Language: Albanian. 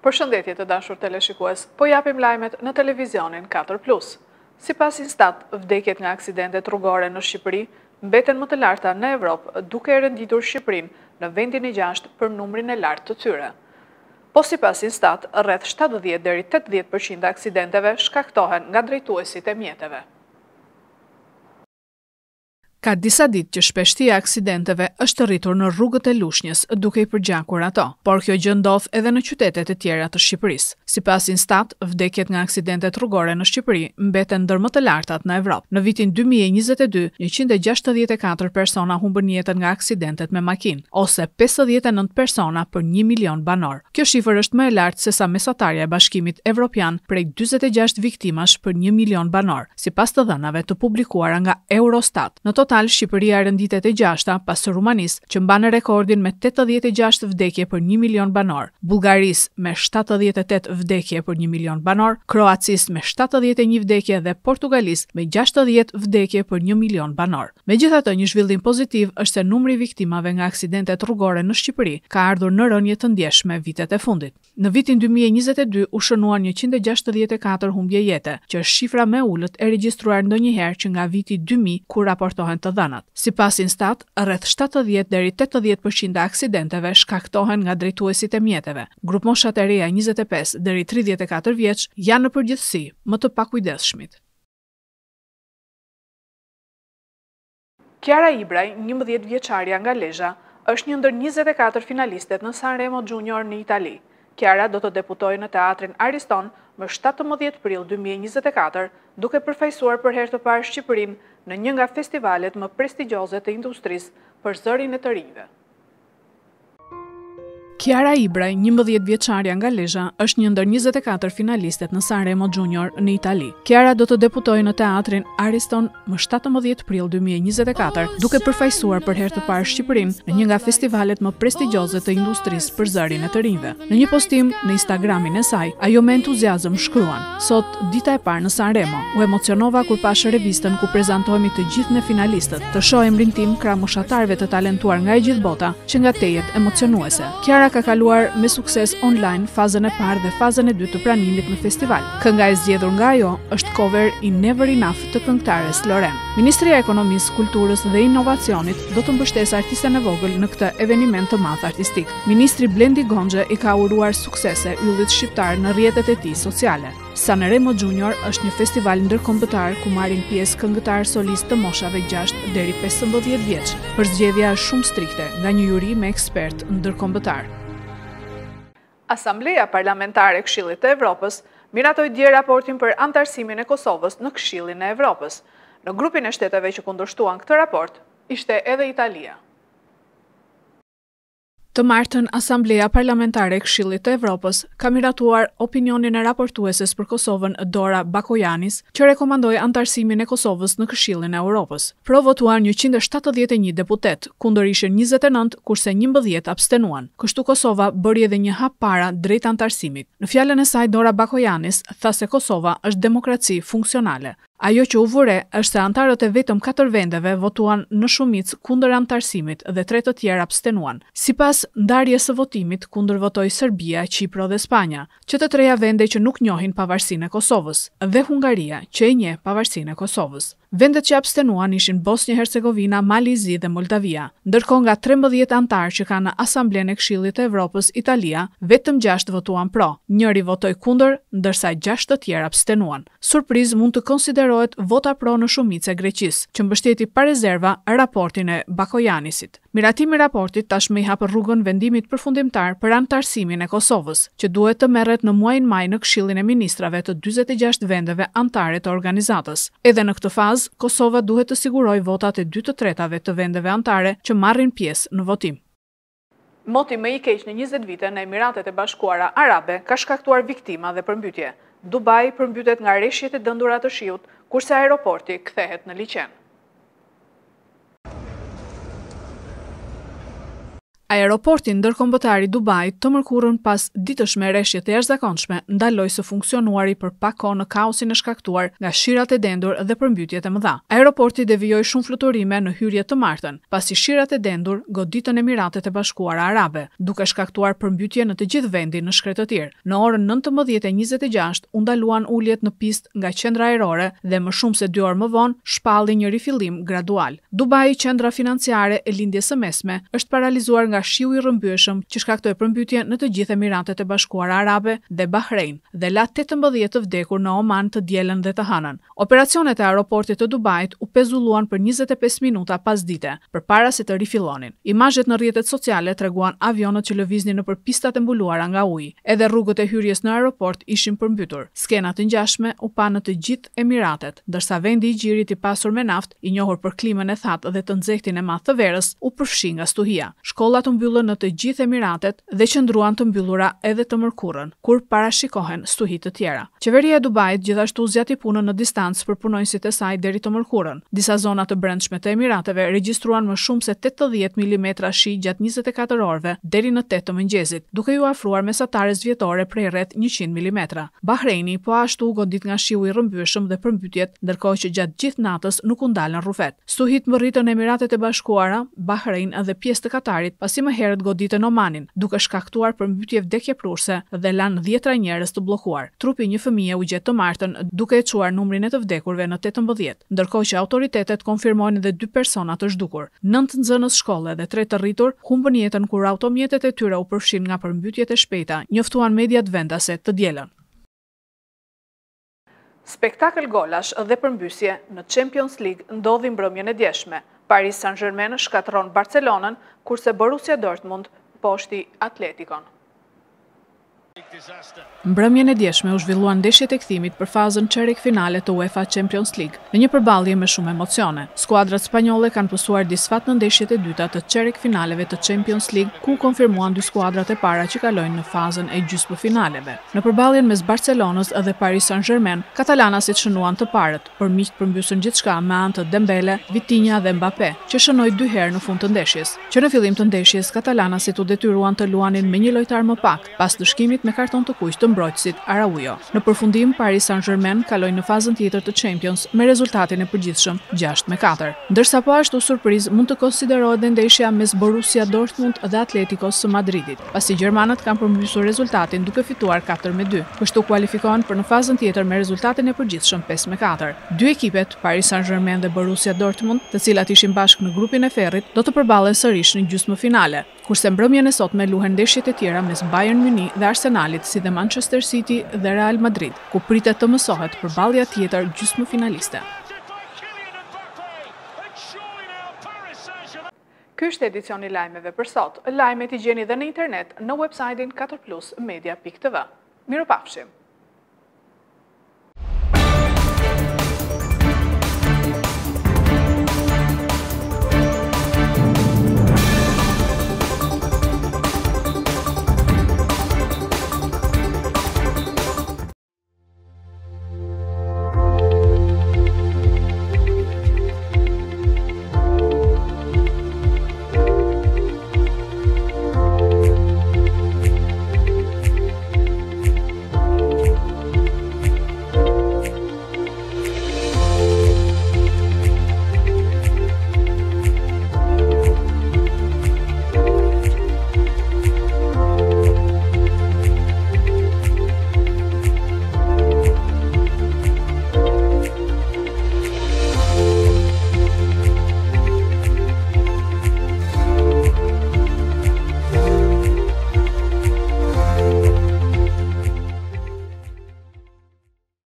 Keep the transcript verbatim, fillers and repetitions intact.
Përshëndetje të dashur teleshikues, po japim lajmet në televizionin katër plus. Sipas Instat, vdekjet nga aksidentet rrugore në Shqipëri mbeten më të larta në Evropë, duke e renditur Shqipërinë në vendin e gjashtë për numrin e lartë të tyre. Po sipas Instat, rreth shtatëdhjetë deri tetëdhjetë përqind e aksidenteve shkaktohen nga drejtuesit e mjeteve. Ka disa ditë që shpeshtia e aksidenteve është rritur në rrugët e Lushnjës, duke i përgjakur ato, por kjo gjë ndodh edhe në qytetet e tjera të Shqipërisë. Sipas Instat, vdekjet nga aksidentet rrugore në Shqipëri mbeten ndër më të lartat në Evropë. Në vitin dy mijë e njëzet e dy, njëqind e gjashtëdhjetë e katër persona humbën jetën nga aksidentet me makinë, ose pesëdhjetë e nëntë persona për një milion banor. Kjo shifër është më e lartë se sa mesatarja e Bashkimit Evropian prej dyzet e gjashtë viktimash për një milion banor, sipas të dhënave të publikuara nga Eurostat. Në total, Shqipëria renditet e gjashta pas Rumanisë, që mban rekordin me tetëdhjetë e gjashtë vdekje për një milion banor, Bullgarisë me shtatëdhjetë e tetë vdekje për një milion banor, Kroacisë me shtatëdhjetë e një vdekje dhe Portugalisë me gjashtëdhjetë vdekje për një milion banor. Megjithatë, një zhvillim pozitiv është se numri i viktimave nga aksidentet rrugore në Shqipëri ka ardhur në rënje të ndjeshme vitet e fundit. Në vitin dy mijë e njëzet e dy u shënuan njëqind e gjashtëdhjetë e katër humbje jete, që është shifra më e ulët e regjistruar ndonjëherë që nga viti dy mijë kur raportohen të dhënat. Sipas Instat, rreth shtatëdhjetë deri tetëdhjetë përqind e aksidenteve shkaktohen nga drejtuesit e mjeteve. Grup moshat e reja njëzet e pesë deri tridhjetë e katër vjeç janë në përgjithësi më të pakujdesshmit. Kiara Ibraj, njëmbëdhjetë vjeçaria nga Lezhë, është një ndër njëzet e katër finalistet në Sanremo Junior në Itali. Kiara do të debutojë në teatrin Ariston më shtatëmbëdhjetë prill dy mijë e njëzet e katër, duke përfaqësuar për herë të parë Shqipërinë në një nga festivalet më prestigjioze të industrisë për zërin e të rinjve. Kiara Ibraj, njëmbëdhjetë vjeçaria nga Lezhë, është një ndër njëzet e katër finalistet në Sanremo Junior në Itali. Kiara do të debutojë në teatrin Ariston më shtatëmbëdhjetë prill dy mijë e njëzet e katër, duke përfaqësuar për herë të parë Shqipërinë në një nga festivalet më prestigjioze të industrisë për zërin e të rinjve. Në një postim në Instagramin e saj, ajo me entuziazëm shkruan: "Sot, dita e parë në Sanremo, u emocionova kur pash revistën ku prezantohemi të gjithë ne finalistët, të shoh emrin tim krah moshatarëve të talentuar nga e gjithë bota, që nga tejet emocionuese." Kiara ka kaluar me sukses online fazën e parë dhe fazën e dytë të pranimit në festival. Kënga e zgjedhur nga ajo është cover i Never Enough të këngëtares Loren. Ministria e Ekonomisë, Kulturës dhe Inovacionit do të mbështesë artisten e vogël në këtë eveniment të madh artistik. Ministri Blendi Gonxhe i ka uruar suksese yllit shqiptar në rrjetet e tij sociale. Sanremo Junior është një festival ndërkombëtar ku marrin pjesë këngëtarë solistë të moshave gjashtë deri pesëmbëdhjetë vjeç. Përzgjedhja është shumë strikte nga një juri me ekspert ndërkombëtar. Asambleja Parlamentare e Këshillit të Evropës miratoi dje raportin për antarësimin e Kosovës në Këshillin e Evropës. Në grupin e shteteve që kundërshtuan këtë raport ishte edhe Italia. Të martën, Asambleja Parlamentare e Këshillit të Evropës ka miratuar opinionin e raportueses për Kosovën Dora Bakojanis, që rekomandoi antarësimin e Kosovës në Këshillin e Evropës. Pro votuan njëqind e shtatëdhjetë e një deputet, kundër ishin njëzet e nëntë, kurse njëmbëdhjetë abstenuan. Kështu Kosova bëri edhe një hap para drejt antarësimit. Në fjalën e saj, Dora Bakojanis tha se Kosova është demokraci funksionale. Ajo që u vure është se antarët e vetëm katër vendeve votuan në shumicë kundër antarësimit dhe tre të tjerë abstenuan. Sipas ndarjes së votimit, kundër votoi Serbia, Qipro dhe Spanja, që të treja vende që nuk njohin pavarësinë e Kosovës, dhe Hungaria, që e njeh pavarësinë e Kosovës. Vendet që abstenuan ishin Bosnjë-Hercegovina, Malizi dhe Moldavia, ndërkohë nga trembëdhjetë antarë që kanë në Asamblenë e Këshillit të Evropës, Italia, vetëm gjashtë votuan pro, njëri votoi kundër, ndërsa gjashtë të tjerë abstenuan. Surprizë mund të konsiderohet vota pro në shumicë e Greqisë, që mbështeti pa rezerva raportin e Bakojanisit. Miratimi i raportit tashmë i hap rrugën vendimit përfundimtar për antarësimin e Kosovës, që duhet të merret në muajin maj në Këshillin e Ministrave të dyzet e gjashtë vendeve anëtare të organizatës. Edhe në këtë fazë, Kosova duhet të sigurojë votat e dy të tretave të vendeve anëtare që marrin pjesë në votim. Moti më i keq në njëzet vite në Emiratet e Bashkuara Arabe ka shkaktuar viktima dhe përmbytje. Dubai përmbytet nga rreshjet e dëndura të shiut, kurse aeroporti kthehet në liqen. Aeroporti ndërkombëtar i Dubait të mërkurën pas ditësh me rreshje të jashtëzakonshme ndaloi së funksionuari për pak kohë në kaosin e shkaktuar nga shirat e dendur dhe përmbytjet e mëdha. Aeroporti devijoi shumë fluturime në hyrje të martën, pasi shirat e dendur goditën Emiratet e Bashkuara Arabe, duke shkaktuar përmbytje në të gjithë vendin në shkretë të tjerë. Në orën nëntëmbëdhjetë e njëzet e gjashtë u ndaluan uljet në pistë nga qendra ajrore dhe më shumë se dy orë më vonë shpalli një rifillim gradual. Dubai, qendra financiare e lindjes së mesme, është paralizuar nga nga shiu i rrëmbyeshëm që shkaktoi përmbytje në të gjithë Emiratet e Bashkuara Arabe dhe Bahrein dhe la tetëmbëdhjetë të vdekur në Oman të dielën dhe të hënën. Operacionet e aeroportit të Dubait u pezulluan për njëzet e pesë minuta pasdite, përpara se të rifillonin. Imazhet në rrjetet sociale treguan avionët që lëviznin nëpër pistat e mbuluara nga uji. Edhe rrugët e hyrjes në aeroport ishin përmbytur. Skena të ngjashme u pa në të gjithë Emiratet, ndërsa vendi i gjirit i pasur me naftë, i njohur për klimën e thatë dhe të nxehtin e madh të verës, u përfshi nga stuhia. Shkollat të mbyllën në të gjithë Emiratet dhe qëndruan të mbyllura edhe të mërkurën, kur parashikohen stuhi të tjera. Qeveria e Dubait gjithashtu zgjati punën në distancë për punonjësit e saj deri të mërkurën. Disa zona të brendshme të Emirateve regjistruan më shumë se tetëdhjetë milimetra shi gjatë njëzet e katër orëve deri në tetë të mëngjesit, duke ju afruar mesatares vjetore prej rreth njëqind milimetra. Bahreini po ashtu godit nga shiu i rrëmbyeshëm dhe përmbytjet, ndërkohë që gjatë gjithë natës nuk u ndalën rrufet. Stuhit mbërritën në Emiratet e Bashkuara, Bahrein dhe pjesë të Katarit, pasi më herët goditën Omanin, duke shkaktuar përmbytje vdekjeprurse dhe lanë dhjetra njerëz të bllokuar. Trupi një fëmije u gjet të martën, duke e çuar numrin e të vdekurve në tetëmbëdhjetë, ndërkohë që autoritetet konfirmojnë edhe dy persona të zhdukur. Nëntë nxënës shkolle dhe tre të rritur humbën jetën kur automjetet e tyre u përfshin nga përmbytjet e shpejta, njoftuan mediat vendase të dielën. Spektakël golash dhe përmbysje në Champions League ndodhi mbrëmjen e djeshme. Paris Saint-Germain shkatërron Barcelonën, kurse Borussia Dortmund poshti Atletikon. Mbrëmjen e djeshme u zhvilluan ndeshjet e kthimit për fazën çerek finale të UEFA Champions League, në një përballje me shumë emocione. Skuadrat spanjolle kanë pësuar disfat në ndeshjet e dyta të çerek finaleve të Champions League, ku konfirmuan dy skuadrat e para që kalojnë në fazën e gjysmëfinaleve. Në përballjen mes Barcelonës dhe Paris Saint-Germain, katalanasit shënuan të parët, por miqt përmbysën gjithçka me anë të Dembele, Vitinha dhe Mbappé, që shënoi dy herë në fund të ndeshjes. Që në fillim të ndeshjes, katalanasit u detyruan të luanin me një lojtar më pak, pas dëshkimit me karton të kuq të mbrojtësit Araujo. Në përfundim, Paris Saint-Germain kaloi në fazën tjetër të Champions me rezultatin e përgjithshëm gjashtë me katër. Ndërsa po ashtu surprizë mund të konsiderohet dhe ndeshja mes Borussia Dortmund dhe Atletikos së Madridit, pasi gjermanët kanë përmbysur rezultatin duke fituar katër me dy. Kështu kualifikohen për në fazën tjetër me rezultatin e përgjithshëm pesë me katër. Dy ekipet, Paris Saint-Germain dhe Borussia Dortmund, të cilat ishin bashkë në grupin e ferrit, do të përballen sërish në gjysmëfinale, kurse mbrëmjen e sotme luhen ndeshjet e tjera mes Bayern Munich dhe Arsenalit, si dhe Manchester City dhe Real Madrid, ku pritet të mësohet përballja tjetër gjysmëfinaliste. Ky është edicioni lajmeve për sot. Lajmet i gjeni dhe në internet në websajtin katër plus media pikë t v. Mirupafshim.